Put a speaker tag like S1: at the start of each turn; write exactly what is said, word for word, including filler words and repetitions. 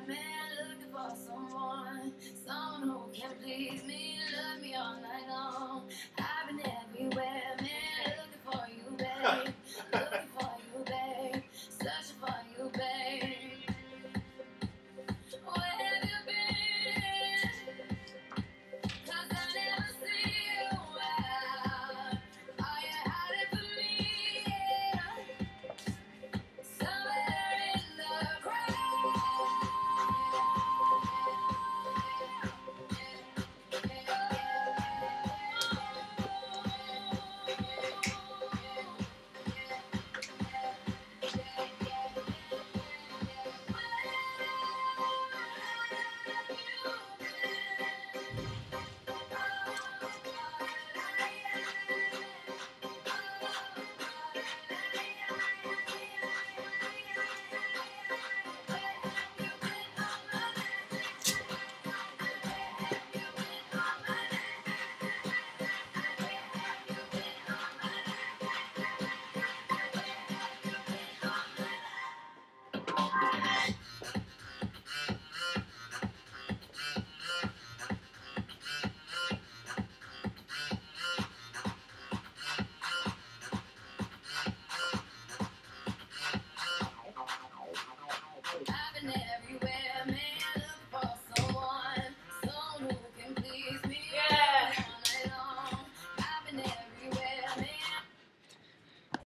S1: desperate man looking for someone, someone who can please me, love me all night long. I've been everywhere,